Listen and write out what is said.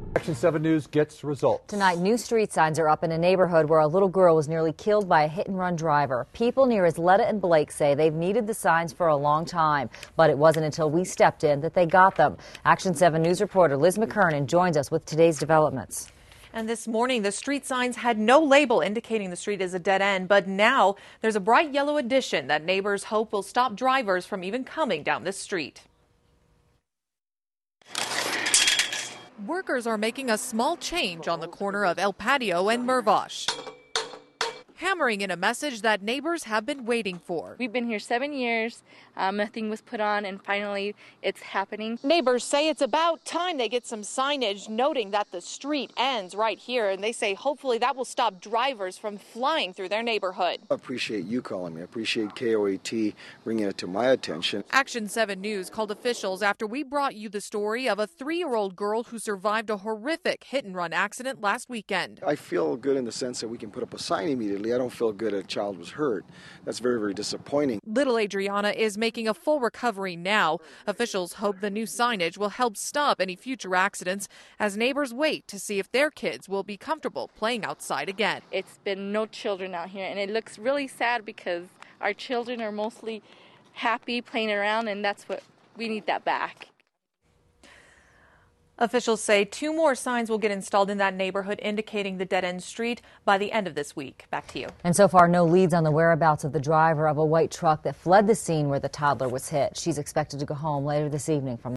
Action 7 News gets results. Tonight, new street signs are up in a neighborhood where a little girl was nearly killed by a hit-and-run driver. People near Isleta and Blake say they've needed the signs for a long time, but it wasn't until we stepped in that they got them. Action 7 News reporter Liz McKernan joins us with today's developments. And this morning, the street signs had no label indicating the street is a dead end, but now there's a bright yellow addition that neighbors hope will stop drivers from even coming down this street. Workers are making a small change on the corner of El Patio and Mirvash, hammering in a message that neighbors have been waiting for. We've been here 7 years. Nothing was put on, and finally it's happening. Neighbors say it's about time they get some signage noting that the street ends right here, and they say hopefully that will stop drivers from flying through their neighborhood. I appreciate you calling me. I appreciate KOAT bringing it to my attention. Action 7 News called officials after we brought you the story of a 3-year-old girl who survived a horrific hit-and-run accident last weekend. I feel good in the sense that we can put up a sign immediately. I don't feel good a child was hurt. That's very, very disappointing. Little Adriana is making a full recovery now. Officials hope the new signage will help stop any future accidents as neighbors wait to see if their kids will be comfortable playing outside again. It's been no children out here, and it looks really sad because our children are mostly happy playing around, and that's what we need that back. Officials say 2 more signs will get installed in that neighborhood indicating the dead-end street by the end of this week. Back to you. And so far, no leads on the whereabouts of the driver of a white truck that fled the scene where the toddler was hit. She's expected to go home later this evening from